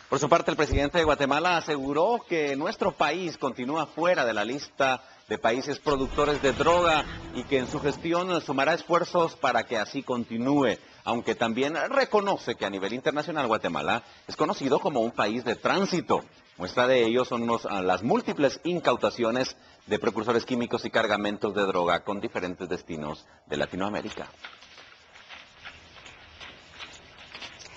Por su parte, el presidente de Guatemala aseguró que nuestro país continúa fuera de la lista de países productores de droga y que en su gestión sumará esfuerzos para que así continúe, aunque también reconoce que a nivel internacional Guatemala es conocido como un país de tránsito. Muestra de ello son las múltiples incautaciones de precursores químicos y cargamentos de droga con diferentes destinos de Latinoamérica.